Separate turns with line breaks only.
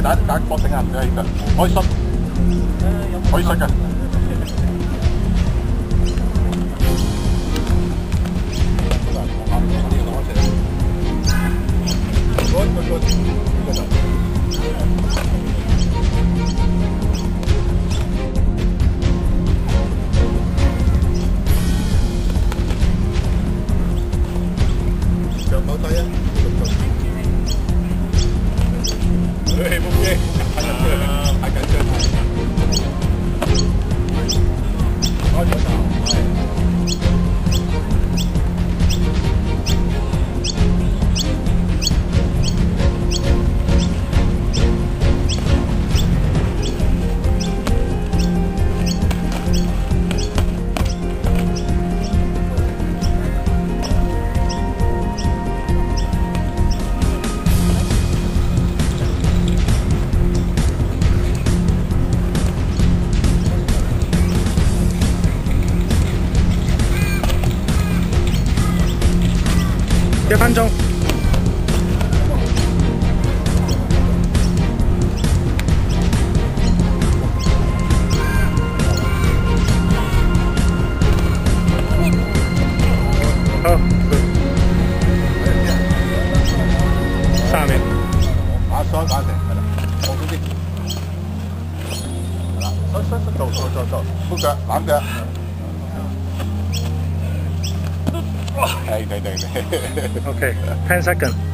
打確定啊，唔使得，可以塞，可以塞嘅。上手低啊！冇嘢，太緊張。開咗頭，
1分鐘。好，下面
打雙打成係啦，放鬆啲，係啦，做，副腳攬腳，係。
OK，10 seconds。